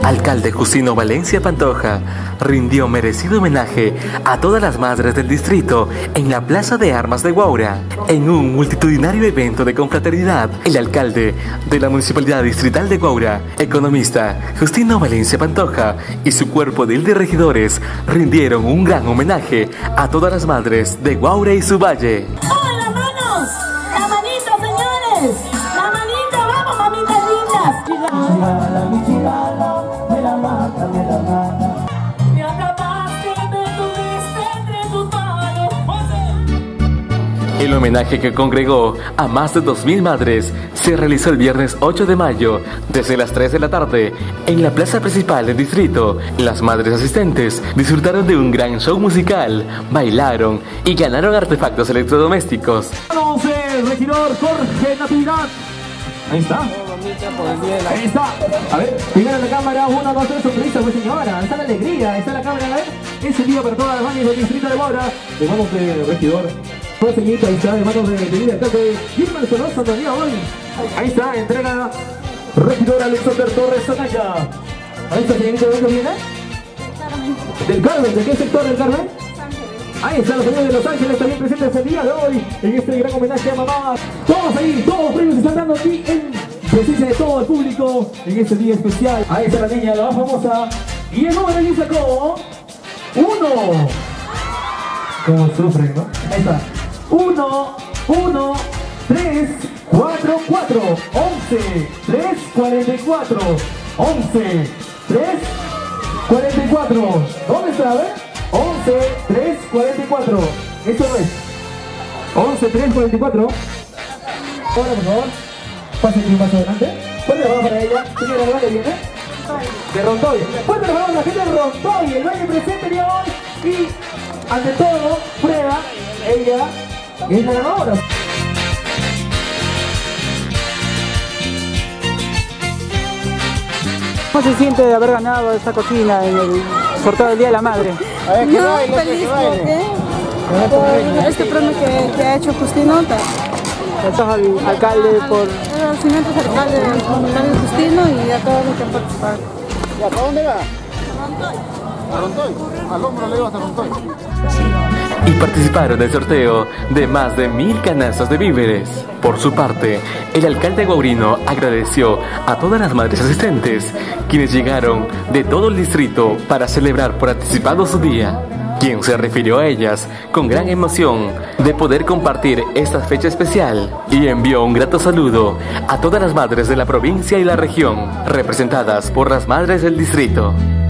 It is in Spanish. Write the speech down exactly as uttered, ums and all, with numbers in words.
Alcalde Justino Valencia Pantoja rindió merecido homenaje a todas las madres del distrito en la Plaza de Armas de Guaura. En un multitudinario evento de confraternidad, el alcalde de la Municipalidad Distrital de Guaura, economista Justino Valencia Pantoja y su cuerpo de regidores rindieron un gran homenaje a todas las madres de Guaura y su valle. ¡Oh, las manos! ¡La manito, señores! ¡La manito! ¡Vamos, mamitas lindas! Chigala, mi chigala, me la mata, me la mata. Me atrapaste, me tuviste entre tus manos. El homenaje, que congregó a más de dos mil madres, se realizó el viernes ocho de mayo desde las tres de la tarde en la plaza principal del distrito. Las madres asistentes disfrutaron de un gran show musical, bailaron y ganaron artefactos electrodomésticos. Vamos, el regidor Jorge Natividad. Ahí está. Ahí está. A ver, primero la cámara, uno, dos, tres, sonrisa, pues señora. Está la alegría, está la cámara, a ver. Ese día para todas las manos del distrito de Guaura. De manos del regidor. Pues señorita, ahí está, de manos de mi alcalde Gilman Sonosa Antonio hoy. Ahí está, entrega regidor Alexander Torres Anaya. Ahí está, señorita, ¿de dónde viene? Del Carmen. ¿De qué sector del Carmen? Ahí están los señores de Los Ángeles también presentes el día de hoy en este gran homenaje a mamá. Todos ahí, todos los premios se están dando aquí en presencia de todo el público en este día especial. Ahí está la niña, la más famosa. Y el número dice como uno. Como sufren, ¿no? Ahí está. Uno, uno, tres, cuatro, cuatro, once, tres, cuarenta y cuatro, once, tres, cuarenta y cuatro. ¿Dónde está? A ver. once, tres, cuarenta y cuatro. Eso no es. once, tres, cuarenta y cuatro. Ahora, por favor, pasen un paso adelante. Fuerte la mano para ella. Señora, ¿de dónde viene? De Rontoy. Fuerte la mano a la gente de Rontoy. El baile presente día hoy. Y, ante todo, prueba, ella es la ganadora. ¿Cómo se siente de haber ganado esta cocina en el sorteo del Día de la Madre? A ver, ¿qué no, baile, feliz qué porque por este premio que, que ha hecho Justino. Gracias al alcalde por... Agradecimientos al alcalde, al alcalde Justino y a todos los que han participado. ¿Y hasta dónde va? A Rontoy. Al hombro le digo hasta Rontoy. Y participaron del sorteo de más de mil canastas de víveres. Por su parte, el alcalde guaurino agradeció a todas las madres asistentes, quienes llegaron de todo el distrito para celebrar por anticipado su día, quien se refirió a ellas con gran emoción de poder compartir esta fecha especial y envió un grato saludo a todas las madres de la provincia y la región, representadas por las madres del distrito.